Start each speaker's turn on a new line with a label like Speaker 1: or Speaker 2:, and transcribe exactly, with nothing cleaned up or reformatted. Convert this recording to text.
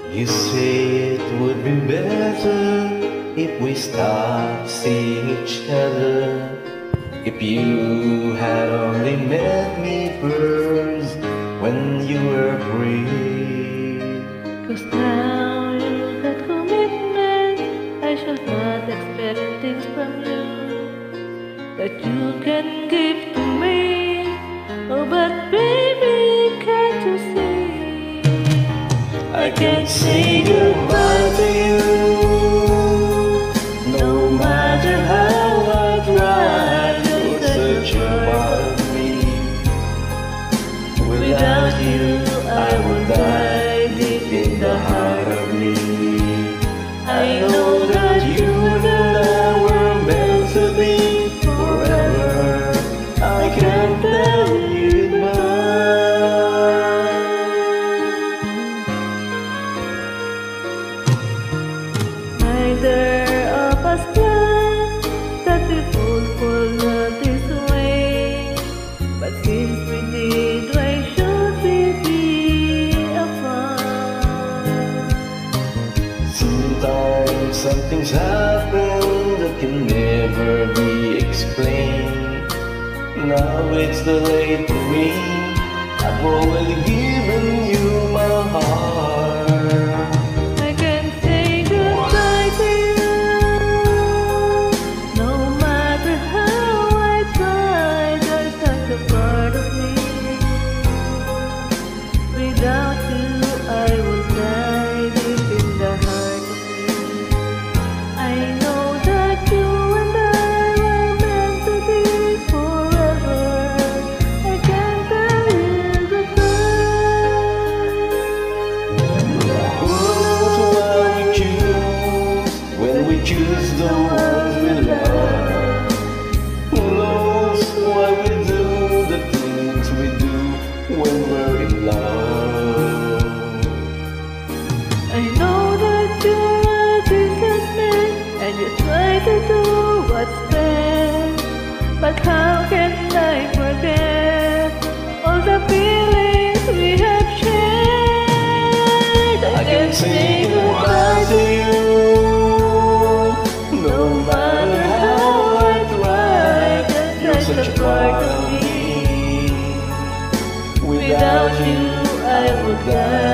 Speaker 1: You say it would be better if we stop seeing each other. If you had only met me first when you were free.
Speaker 2: Cause now you got commitment, I shall not expect things from you that you can give to me. Oh, but baby, can't you see?
Speaker 1: I can't say goodbye to you, no matter how I try. You're such a part of me. Without you, I would die deep in the heart of me. I know that you and I were meant to be forever. I can't tell you goodbye.
Speaker 2: Neither of us planned that we both fall not this way, but since we did, why should we be apart?
Speaker 1: Sometimes something's happened that can never be explained. Now it's too late for me. I've already given you my heart.
Speaker 2: I can't say goodbye to you, no matter how I try. You're such a part of me. Without you, I will die deep in the heart of me. I know that you and I were meant to be forever. I can't tell you goodbye.
Speaker 1: Who knows what we choose when we choose the ones we love? Who knows why we do the things we do when we're in love?
Speaker 2: I know that you're a businessman and you try to do what's best, but how can I forget all the feelings we have shared?
Speaker 1: I can say goodbye to you, no matter how I try. You're such a part of me. Without you, I would die